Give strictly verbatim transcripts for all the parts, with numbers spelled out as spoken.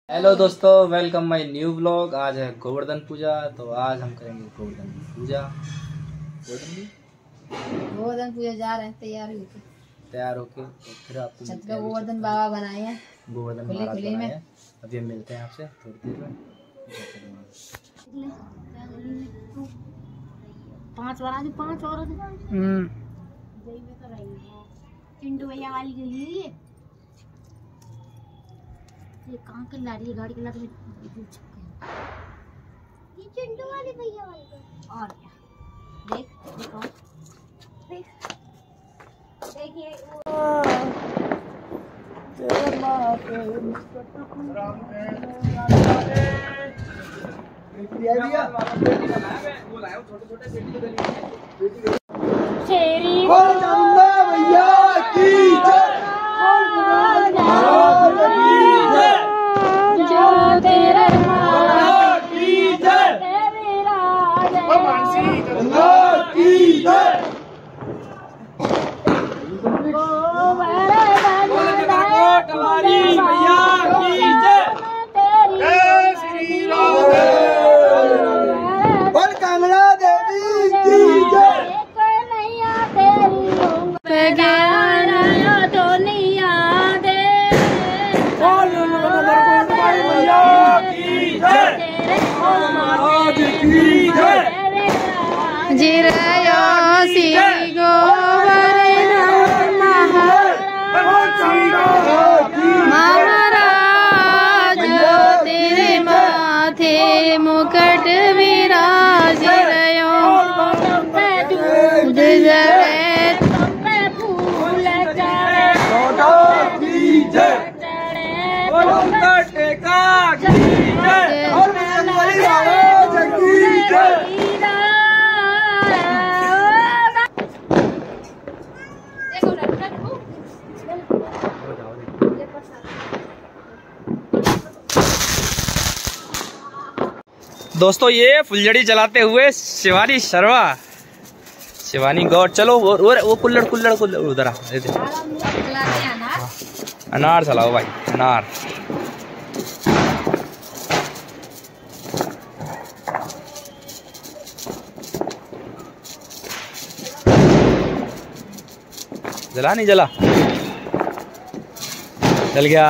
Hello दोस्तों, welcome my new blog. आज है गोवर्धन पूजा, तो आज हम करेंगे गोवर्धन पूजा। गोवर्धन गोवर्धन पूजा जा रहे हैं, तैयार होके तैयार होके तो फिर आपको छत पे गोवर्धन बाबा बनाए हैं, गोवर्धन खुले महाराज खुले बनाए में। हैं। अभी हम मिलते हैं आपसे थोड़ी देर में। पांच बना दो, पांच और हम्म चिंटू भैया वाली गई है ये ये कहाँ की लाड़ी है? गाड़ी की लाड़ी में ये चिंटू वाली भैया वाली को और क्या देख देखो देख देखिए शेरी भैया की महाराज तेरे माथे मुकुट विराज रयो फूल दोस्तों, ये फुलझड़ी चलाते हुए शिवानी शर्मा, शिवानी गौड़। चलो वो वो, वो कुल्लड़ कुल्लड़ कुल्लड़ उधर आ, अनार चलाओ भाई, अनार। जला नहीं जला, जल गया।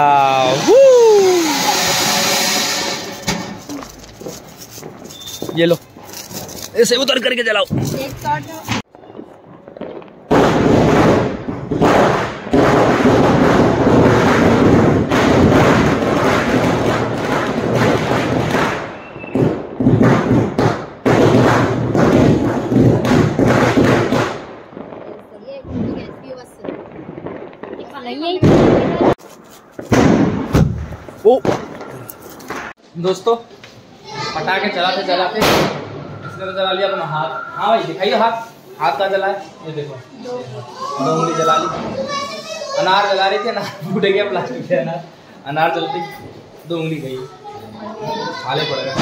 ये लो, इसे उतर करके जलाओ। ओ दोस्तों, पटाखे चलाते चलाते इसने तो जला लिया अपना हाथ। हाँ भाई दिखाइए हाथ, हाथ का जला है। ये देखो, दो उंगली जला ली। अनार जला रही थी, अनार फूट गया, प्लास्टिक के अनार अनार जलती, दो उंगली गई, छाले पड़ गए।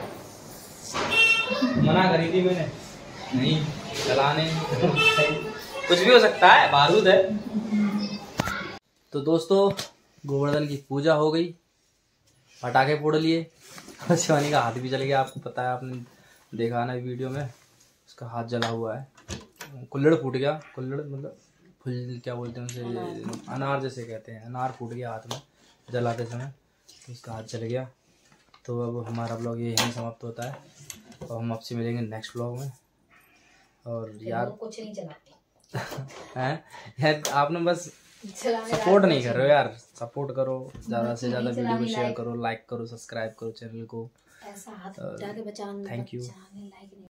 मना करी थी मैंने, नहीं जलाने, कुछ भी हो सकता है, बारूद है। तो दोस्तों, गोवर्धन की पूजा हो गई, पटाखे फोड़ लिए, शिवानी का हाथ भी जल गया। आपको पता है, आपने देखा ना वीडियो में, उसका हाथ जला हुआ है। कुल्लड़ फूट गया, कुल्लड़ मतलब फुल क्या बोलते हैं उसे, अनार जैसे कहते हैं, अनार फूट गया हाथ में जलाते समय, तो उसका हाथ जल गया। तो अब हमारा ब्लॉग ये यहीं समाप्त होता है, और हम आपसे मिलेंगे नेक्स्ट ब्लॉग में। और यार कुछ नहीं चलाते हैं यार, आपने बस सपोर्ट नहीं कर रहे हो यार, सपोर्ट करो, ज़्यादा से ज़्यादा वीडियो को शेयर करो, लाइक करो, सब्सक्राइब करो चैनल को। ऐसा हाथ उठा के बचाने, थैंक यू।